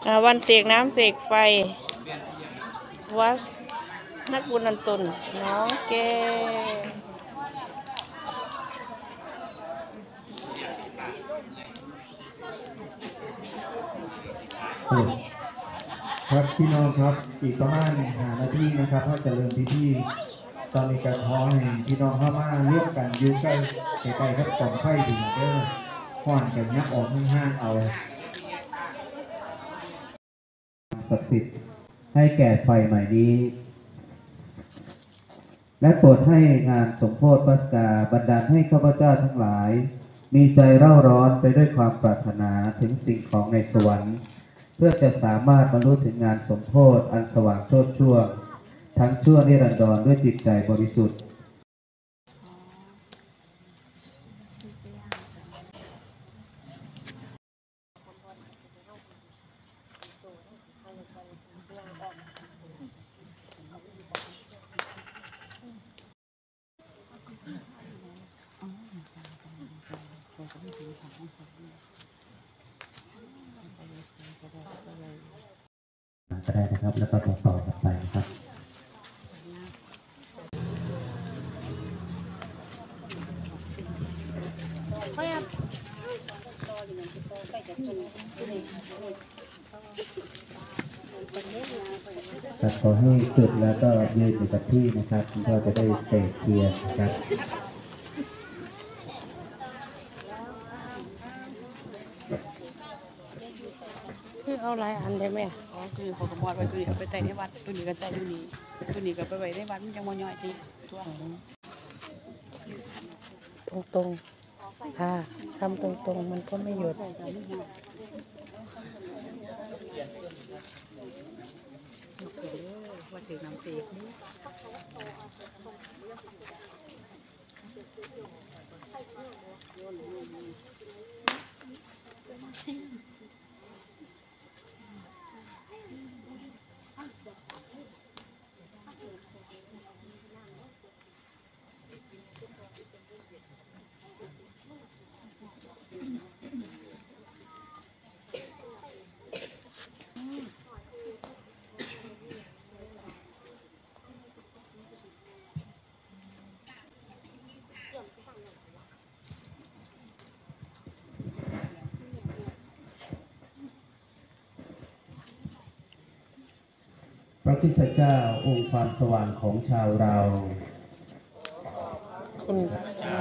วันเสกน้ำเสกไฟวัดนักบุญนันตุนน้องแกครับพี่น้องครับอีกประมาณ5 นาทีนะครับถ้าจะเริ่มพิธีตอนนี้การขอให้พี่น้องเข้ามาร่วมกันยืนใกล้ใกล้ครับกองไฟถึงเด้อก่อนกันยักออกห้างๆเอาศักดิ์สิทธิ์ให้แก่ไฟใหม่นี้และโปรดให้งานสมโภชปัสกาบันดาลให้ข้าพเจ้าทั้งหลายมีใจเร่าร้อนไปด้วยความปรารถนาถึงสิ่งของในสวรรค์เพื่อจะสามารถบรรลุถึงงานสมโภชอันสว่างโชติชั่วทั้งชั่วนิรันดรด้วยจิตใจบริสุทธิ์ก็ได้นะครับแล้วก็ต่อกันไปนะครับขอให้จุดแล้วก็ยืนอยู่กับที่นะครับคุณพ่อจะได้เสกเทียนนะครับคือเอาหลายอันได้ไหมอ๋อคือเขาก็บอกว่าตัวนี้ก็ไปแต่ในวัดตัวนี้ก็แต่อยู่นี่ตัวนี้ก็ไปไว้ในวัดมันจังบ่ย่อยติตัวตรงทำตรงมันก็ไม่หยุดว่าถือน้ำเสกพระคริสตเจ้าองค์ความสว่างของชาวเราคุณพระเจ้า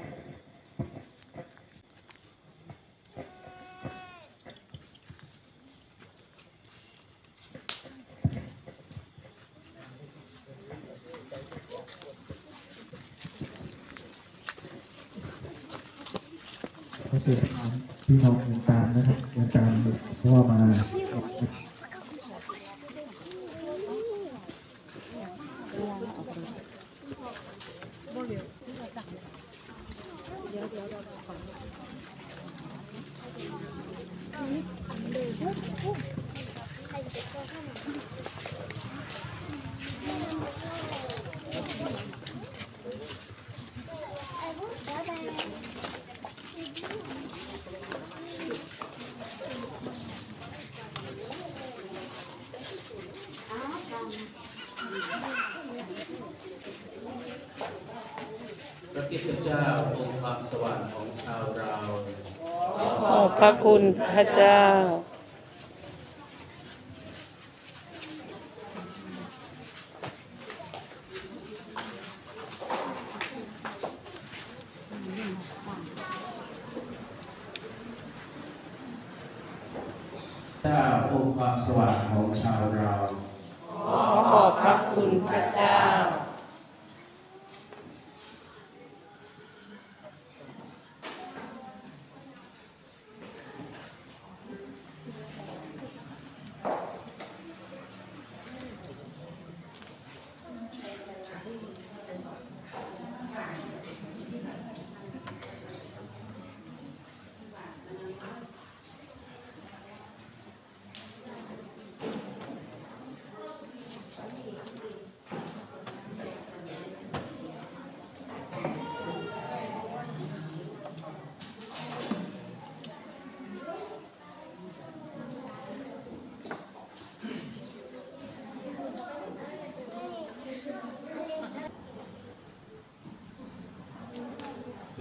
ก็คือพี่น้องเดินตามนะครับเดินตามเพราะว่ามาพระคริสตเจ้าองค์ความสว่างของชาวเราขอบพระคุณพระเจ้าเจ้าองค์ความสว่างของชาวเราขอบพระคุณพระเจ้า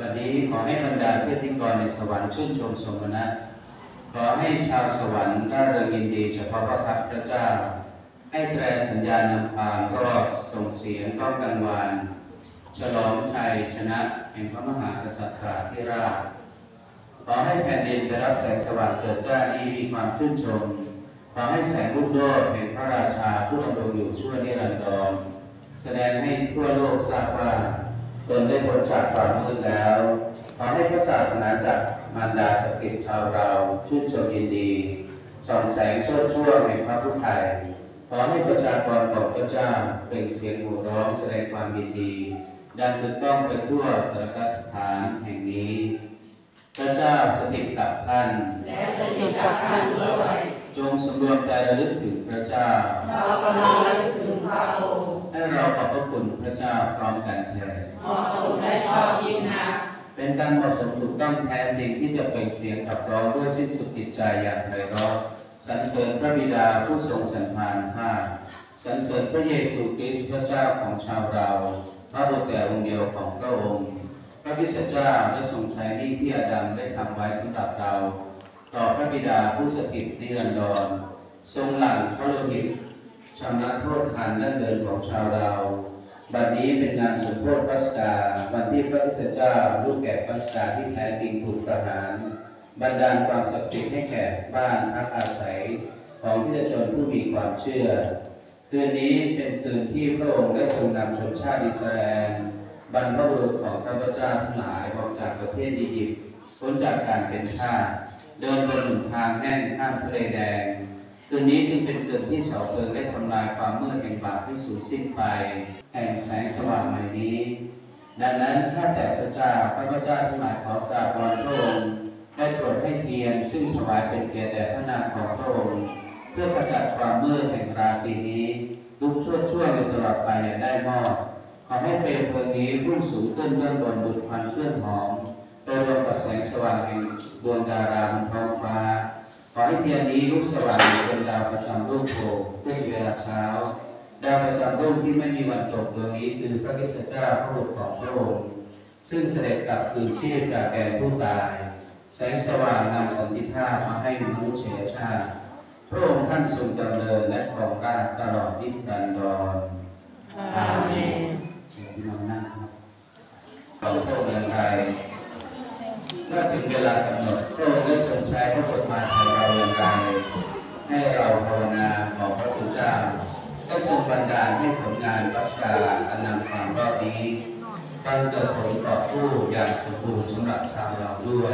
บัดนี้ขอให้บรรดาเทพธิกรในสวรรค์ชื่นชมสมณะขอให้ชาวสวรรค์ร่าเริงยินดีเฉพาะพระพักตร์พระเจ้าให้แตรสัญญาณนำพาก็ส่งเสียงก้องกังวานฉลองชัยชนะแห่งพระมหากษัตริย์ที่ราชขอให้แผ่นดินไปรับแสงสว่างเจิดจ้านี้มีความชื่นชมขอให้แสงรุ่งโรจน์แห่งพระราชาผู้ดำรงอยู่ชั่วนิรันดรแสดงให้ทั่วโลกทราบว่าตนได้พ้นจากความมืดแล้วขอให้พระศาสนาจักรมารดาศักดิ์สิทธิ์ชาวเราชื่นชมยินดีส่องแสงโชติช่วงแห่งพระพุทธไทยขอให้ประชากรของพระเจ้าเปล่งเสียงโห่ร้องแสดงความยินดีดังกึกก้องไปทั่วสารสถานแห่งนี้พระเจ้าสถิตกับท่านและสถิตกับท่านด้วยจงสำรวมใจระลึกถึงพระเจ้าเรากำลังระลึกถึงพระองค์ให้เราขอบพระคุณพระเจ้าพร้อมกันเถิดเหมาะสมและชอบยิ่งนักเป็นการเหมาะสมถูกต้องแท้จริงที่จะเปล่งเสียงขับร้องด้วยสิ้นสุดจิตใจอย่างไพเราะสรรเสริญพระบิดาผู้ทรงสันพานภาคสรรเสริญพระเยซูคริสต์พระเจ้าของชาวเราพระบุตรแต่องค์เดียวของพระองค์พระคริสตเจ้าได้ทรงใช้หนี้ที่อาดัมได้ทำไว้สำหรับเราต่อพระบิดาผู้สถิตนิรันดรทรงหลั่งพระโลหิตชำระโทษทันดั้งเดิมของชาวเราบัดนี้เป็นงานสมโภชปัสกาวันที่พระคริสตเจ้าลูกแก่ปัสกาที่แท้จริงถูกประหารบันดาลความศักดิ์สิทธิ์ให้แก่บ้านพักอาศัยของที่จะชนผู้มีความเชื่อคืนนี้เป็นคืนที่พระองค์ได้ทรงนำชนชาติอิสราเอลบรรพบุรุษของข้าพเจ้าทั้งหลายออกจากประเทศอียิปต์พ้นจากการเป็นทาสเดินบนหนทางแห้งข้ามทะเลแดงคืนนี้จึงเป็นคืนที่เสาเพลิงได้ทำลายความมืดแห่งบาปที่สูญสิ้นไปแห่งแสงสว่างใหม่นี้ดังนั้นข้าแต่พระเจ้าข้าพเจ้าทั้งหลายขอกราบวอนพระองค์ได้โปรดให้เทียนซึ่งถวายเป็นเกียรติแด่พระนามของพระองค์เพื่อขจัดความมืดแห่งราตรีนี้ทุกชั่วอยู่ตลอดไปอย่าได้มอบขอให้เปลวเพลิงนี้พุ่งสูงขึ้นเบื้องบนดุจควันเคลื่อนหอมไปรวมกับแสงสว่างแห่งดวงดาราบนท้องฟ้าขอให้เทียนนี้ลุกสว่างเป็นดาวประจำรุ่งโผล่ด้วยเวลาเช้าดาวประจำรุ่งที่ไม่มีวันตกดวงนี้คือพระคริสตเจ้าพระบุตรของพระองค์ซึ่งเสด็จกลับคืนชีพจากแดนผู้ตายแสงสว่างนำสันติภาพมาให้มนุษยชาติพระองค์ท่านทรงดำเนินและครองราชย์ตลอดนิรันดรอาเมนเชิญพี่น้องนั่งครับขอพระองค์ในไทยเมื่อถึงเวลากำหนดพระองค์ได้ทรงใช้พระบทบาทของเราอย่างไรให้เราภาวนาขอพระคุณเจ้าได้ทรงบันดาลให้ผลงานปัสกาอันนำความรอบนี้ตั้งเกิดผลต่อผู้อย่างสมบูรณ์สำหรับชาวเราด้วย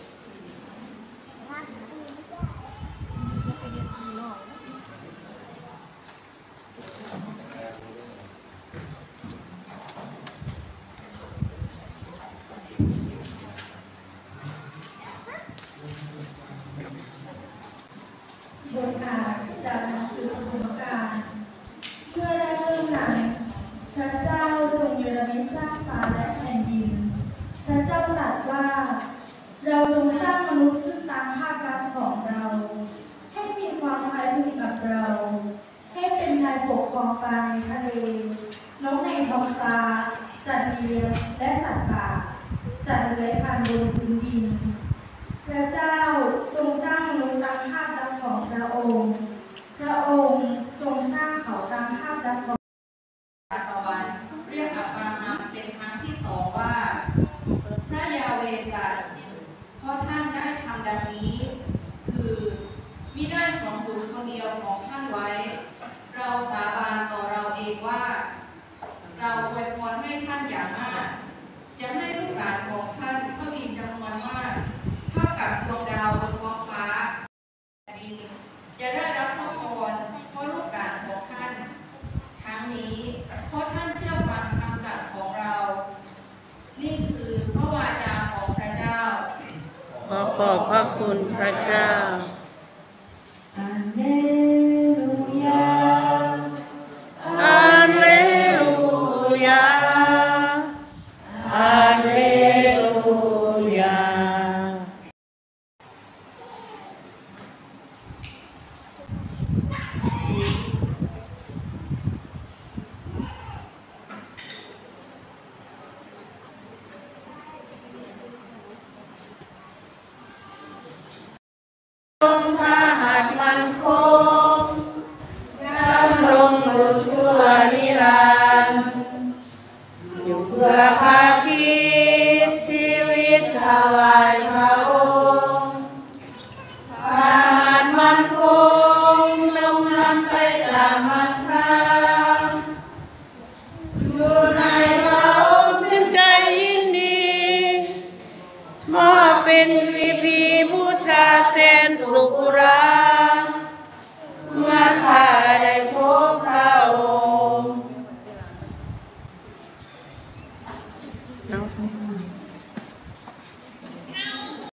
บทอ่านจากหนังสือธรรมกาลเพื่อได้เรื่องนั้นพระเจ้าทรงเนรมิตสร้างฟ้าและแผ่นดินพระเจ้าตรัสว่าเราจงสร้างมนุษย์ขึ้นตามภาพลักษณ์ของเราให้มีความคล้ายคลึงกับเราให้เป็นนายปกครองปลาในทะเลนกในท้องฟ้าสัตว์เลี้ยงและสัตว์ป่าสัตว์เลื้อยคลานบนพื้นดินพระเจ้าทรงสร้างมนุษย์ตามภาพลักษณ์ของพระองค์พระองค์ทรงสร้างเขาตามภาพลักษณ์ของสวรรค์เรียกอับราฮัมเป็นครั้งที่สองว่าพระยาเวห์ตรัสเพราะท่านได้ทำดังนี้คือมิได้ของบุตรคนเดียวของท่านไว้เราสาบานต่อเราเองว่าเราอวยพรให้ท่านอย่างมากจะให้ลูกหลานของท่านก็มีจำนวนมากเท่ากับดวงดาวบนท้องฟ้าจะได้รับพระพรเพราะลูกหลานของท่านทั้งนี้เพราะท่านเชื่อฟังคำสั่งของเรานี่คือพระวาจาของพระเจ้าขอขอบพระคุณพระเจ้าอาเลลูยาอาเลลูยาอาเลลูยาถวายพระองค์การมันคงลงนำไปตามมาทางอยู่ในพระองค์ชื่นใจยินดีมอบเป็นพีบูชาแสนสุขรา